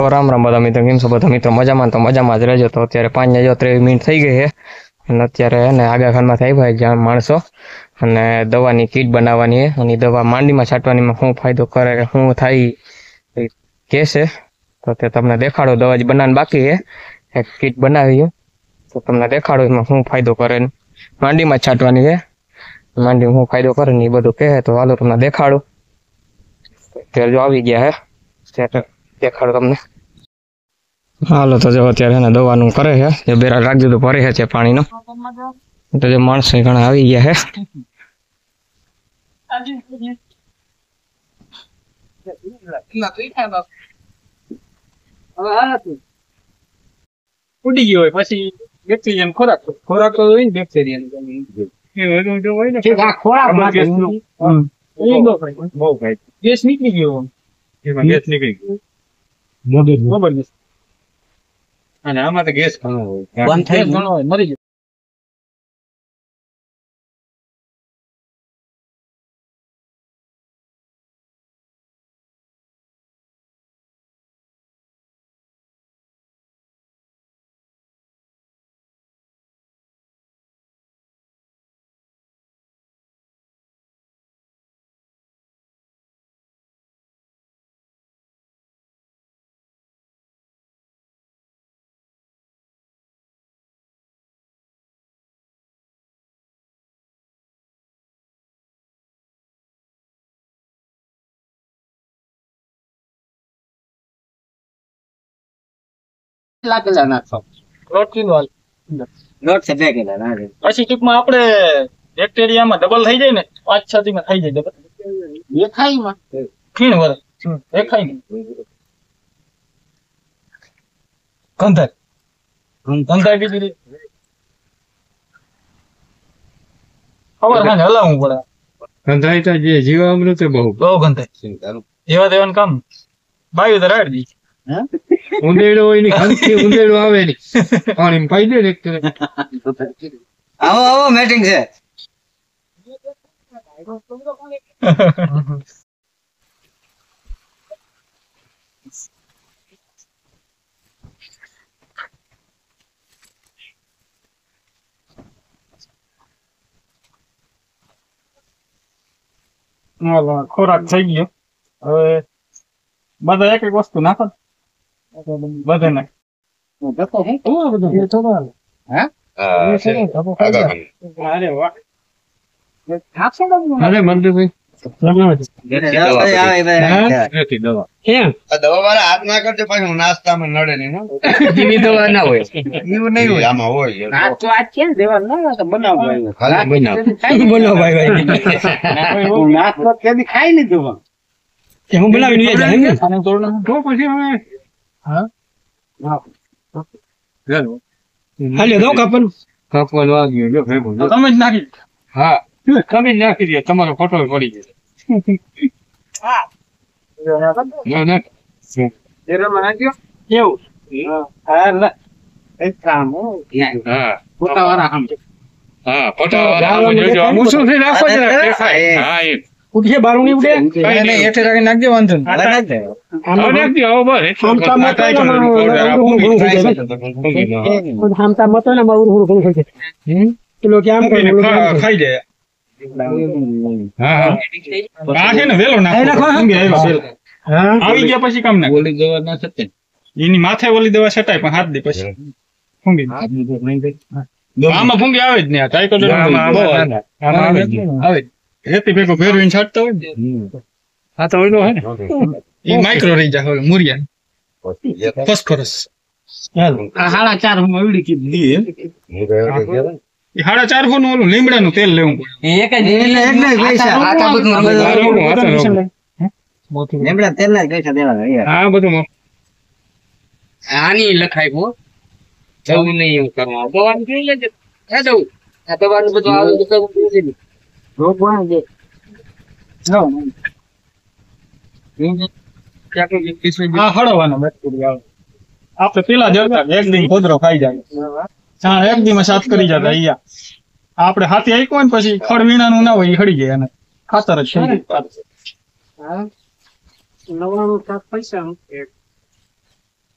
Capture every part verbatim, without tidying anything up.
રામ રામ બધા મિત્રો, કેમ છો બધા મિત્રો? મજામાં? તો મજામાં જ રહેજો. તો અત્યારે પાંચ ને ત્રેવીસ મિનિટ થઈ ગઈ છે અને અત્યારે એને આગાખાનમાં થઈ ભાઈ જ્યાં માણસો અને દવાની કીટ બનાવવાની છે અને દવા માંડીમાં છાંટવાની શું ફાયદો કરે શું થાય કે છે તો તે તમને દેખાડો. દવા જ બનાવવાની બાકી છે, એક કીટ બનાવી છે તો તમને દેખાડો એમાં શું ફાયદો કરે. માંડીમાં છાંટવાની છે, માંડીમાં શું ફાયદો કરે ને એ બધું કહે તો હાલો તમને દેખાડો. અત્યારે જો આવી ગયા હે દેખાડો તમને. હાલો તો જો અત્યારે એને દવાનું કરે છે, જે બેરા રાખજો તો ભરે છે પાણીનો. તો જે માણસો ઘણા આવી ગયા છે. ઉડી ગયો હોય પછી બેક્ટેરિયા ખોરાક ખોરાક તો હોય ને બેક્ટેરિયા ગેસ નીકળી ગયો એમાં ગેસ નીકળી ગયો બરોબર. અને આમાં તો ગેસ ઘણો હોય બંધ થઈ ઘણો હોય મરી ગયો. લાગેલા નાખો પ્રોટીન વાલ નોટ છે લાગેલા ના પછી ટૂંકમાં આપણે બેક્ટેરિયામાં ડબલ થઈ જાય ને પાંચ છ થી માં થઈ જાય ડબલ દેખાય માં ખીણ વર દેખાય ને કંધાય કંધાય બીજી ખબર ખાને હલાવવું પડે. કંધાય તો જે જીવામૃત બહુ બહુ કંધાય એવા દેવાનું કામ બાયું તો રાડી દી. ઉંદેડો હોય ની ખંતી ઉંદેડો આવે ની પાણી પાઈ દે એક તરે. આવો આવો મીટિંગ છે. ખોરાક થઈ ગયો. હવે બધા એક એક વસ્તુ નાખો બધા નાખ દવા વાળા હાથ ના કરજો પછી નાસ્તામાં નડે નહીં દવા ના હોય એવું નહીં હોય આમાં હોય ખાઈ લીધું હું બનાવી નાખી. હા તમે જ નાખી દે, તમારો ફોટો પડી ગયો. ઉઠે બારું ઉડે એઠે રાખી નાખજો વાંધો ખાઈ જાય. આવી ગયા પછી કામ ના ઓલી દવા ના સત્ય એની માથે ઓલી દવા છટાય પણ હાથ દે પછી ફૂંગી આમાં ફૂંગી આવે જ ને આવે રેતી ભેગો ભેરવીને છાંટતા હોય ને આ તો ઓઈલો હે ને એ માઇક્રો રહી જાય હવે મુરિયા ફોસ્ફરસ સાડા ચાર હું એવડી કીધી એ સાડા ચાર નું ઓલું લીમડાનું તેલ લેવું પડે. લીમડા તેલ ના પૈસા દેવાના. હા બધું આની લખાય હો જવું નહીં એવું કરવા દવાનું જોઈ લેજે. હે જવું આ દવાનું બધું આવે તો રોગ વાણ દે હા હળવાનો બેક્ટેરિયા આપણે પેલા જરતા એક દિન ખોદરો ખાઈ જાય ચાર એક દી માં સાફ કરી જતા અહીંયા આપણે હાથી આઈકો ને પછી ખડ વીણાનું ના હોય એ હળી જાય અને ખાતર જ છે. નવાણું સાત પૈસા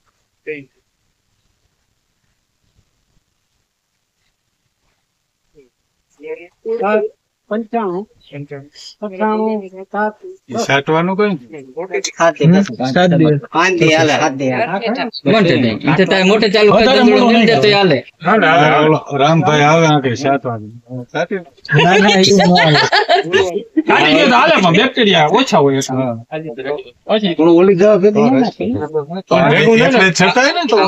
પંચાણું પંચાણું સાટવાનું કઈ રામભાઈ આવે આગળ સાટવાનું બેક્ટેરિયા ઓછા હોય ઓલી જવા છકાય ને તો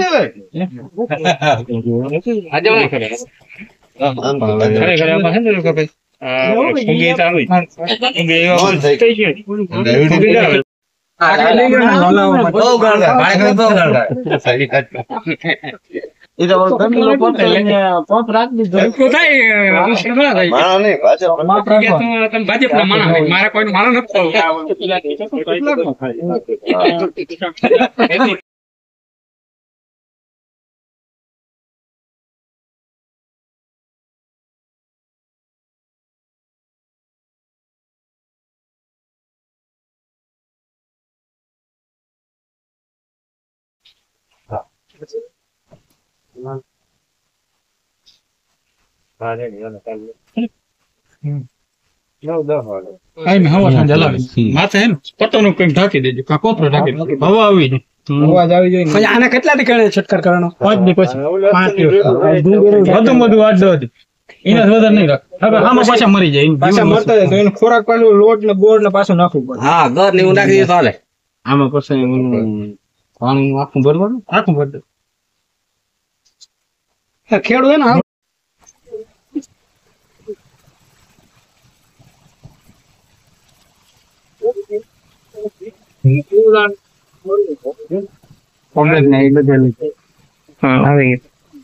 મારા કોઈ માણસ નથી માથે હે ને પટ્ટોનું કંઈક ઢાંકી દેજો કાં કોપરો ઢાંકી દેજો હવા આવી જાય અવાજ આવી જાય પછી આને કેટલા દી કરે છટકાર કરવાનો પાંચ દી પછી પાંચ દિવસ વધુ વધુ આઠ દસ દી એના વધારે નહીં રાખ હવે આમાં પાછા મરી જાય પાછા મરતા જાય તો એનો ખોરાક પાછું લોટ ને બોર ને પાછું નાખવું પડે હા ઘર ને એવું નાખી દે ચાલે આમાં પછી પાણી આખું ભરવાનું આખું ભર દે ખેડૂત હે ને કોંગ્રેસ ને એ બધે હા આવી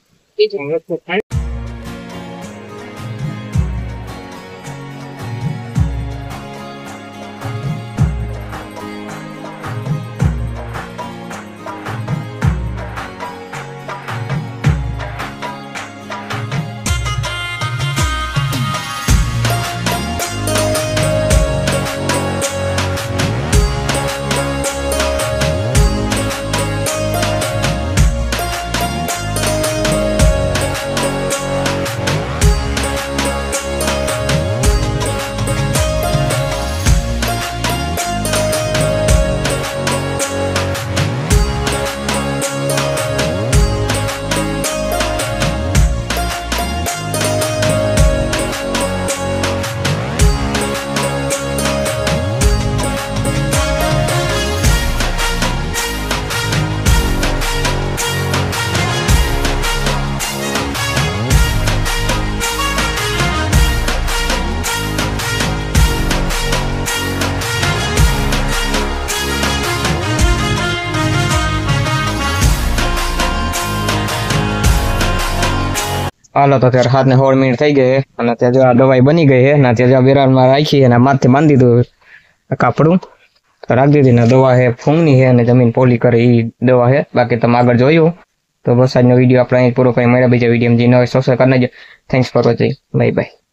હાલો તો ત્યારે સાત ને સોળ મિનિટ થઈ ગઈ અને ત્યાં જો આ દવાઈ બની ગઈ છે ને ત્યાં જો બેરાલમાં રાખી અને માથે બાંધી દીધું કાપડું તો રાખી દીધી ને દવા છે ફૂંગની છે અને જમીન પોલી કરે એ દવા છે બાકી તમે આગળ જોયું તો બસ આજનો વિડીયો આપણે અહીં પૂરો કરી મળ્યા બીજા વિડીયો જે ન હોય સબસ્ક્રાઈબ કરી નાખજો thanks for watching bye by